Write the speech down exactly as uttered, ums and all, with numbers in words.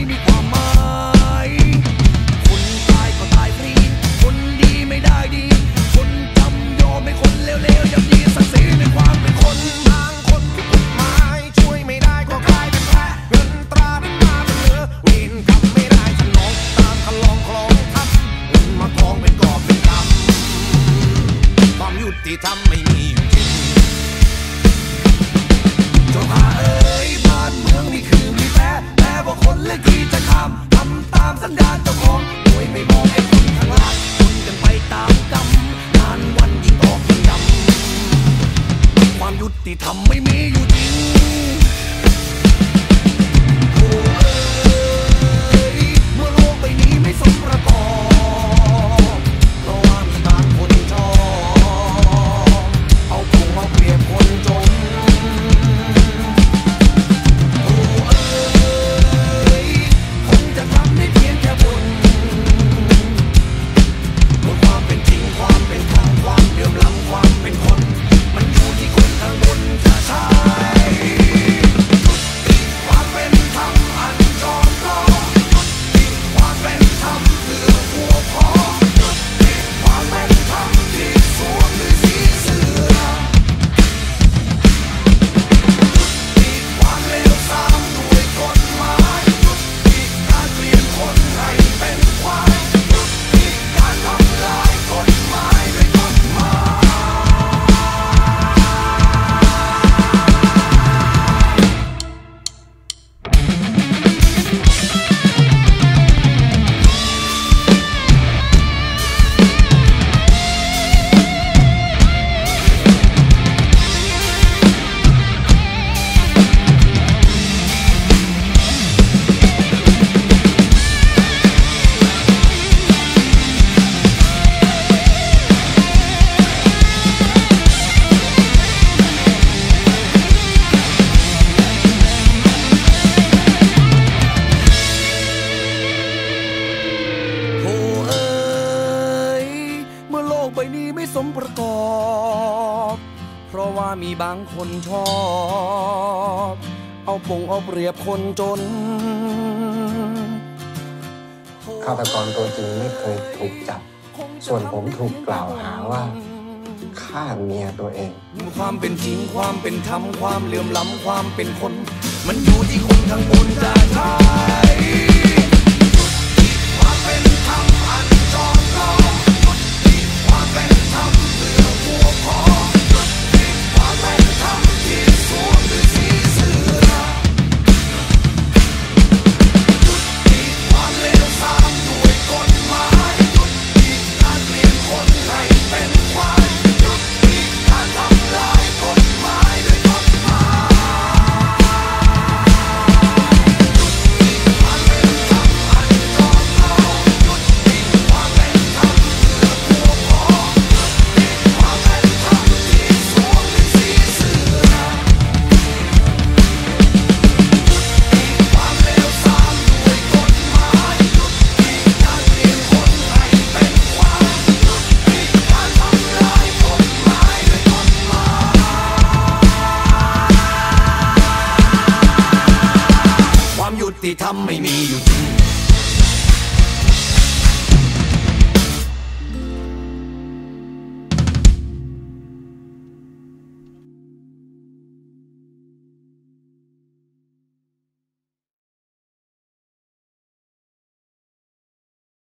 มีความหมายคนตายก็ตายฟรีคนดีไม่ได้ดีคนจำยอมให้คนเลวๆยังดีศักดิ์ศรีในความเป็นคนบางคนผิดกฎหมายช่วยไม่ได้ก็กลายเป็นแพ้เงินตรานั้นมาเป็นเหลือเวรกรรมไม่ได้ฉันน้องตามคันลองคลองทับเงินมากองเป็นกอบเป็นกำความยุติธรรมไม่มีอยู่จริงเจ้าข้าเอ๋ยบ้านเมืองนี่คือมีแพ้แม้ว่าคนเลือกที่จะข้ามทำตามสัญญาเจ้าของโดยไม่มองไอ้คนข้างล่างคนกันไปตามกรรมนานวันยิ่งออกยิ่งดำความยุติธรรมไม่มีอยู่จริงโอ้เอ๋ยเมื่อโลกใบนี้ไม่สมประกอบเพราะว่ามีบางคนชอบเอาผงเอาเปรียบคนจนใบนี้ไม่สมประกอบเพราะว่ามีบางคนชอบเอาปงเอาเปรียบคนจนฆาตกรตัวจริงไม่เคยถูกจับส่วนผมถูกกล่าวหาว่าฆ่าเมียตัวเองความเป็นจริงความเป็นธรรมความเหลื่อมล้ำความเป็นคนมันอยู่ที่คนข้างบนจะใช้ความเป็นธรรมอันจอมปลอมความเป็นธรรมเพื่อพวกพ้องความเป็นธรรมที่สวมด้วยสีเสื้อความเลวทรามด้วยกฎหมายการเปลี่ยนคนให้เป็นควายการทำลายกฎหมายด้วยกฎหมายความเป็นธรรมอันจอมปลอมความเป็นธรรมเพื่อพวกพ้องความเป็นธรรมที่สวมด้วยสีเสื้อความเลวทรามด้วยกฎหมายการเปลี่ยนคนให้เป็นควายการทำลายกฎหมายด้วยกฎหมายความยุติธรรมไม่มีอยู่จริง